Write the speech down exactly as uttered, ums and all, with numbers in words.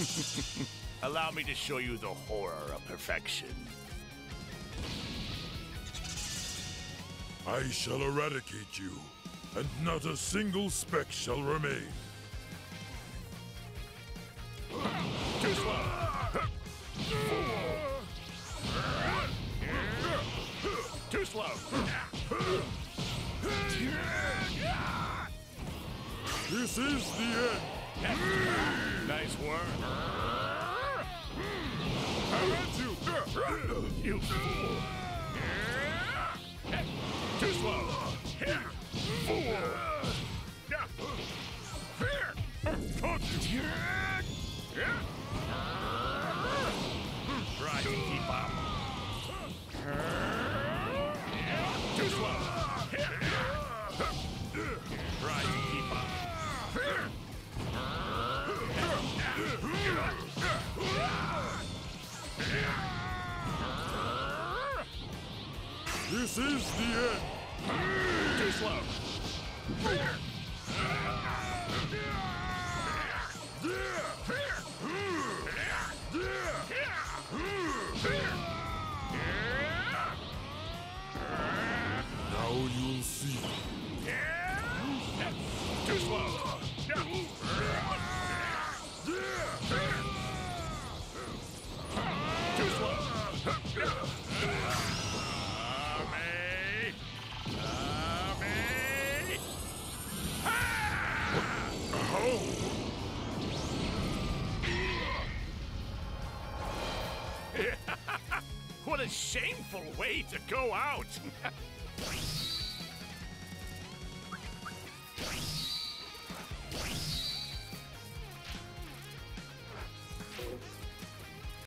Allow me to show you the horror of perfection. I shall eradicate you, and not a single speck shall remain. Too slow! Too slow! This is the end! Nice work! I'll end you! You fool! Too slow! Fool! Caught you! Try to keep up. Too slow! Try to keep up. This is the end! Too slow! Now you'll see. Too slow! Too slow! Tommy! Tommy! What a shameful way to go out!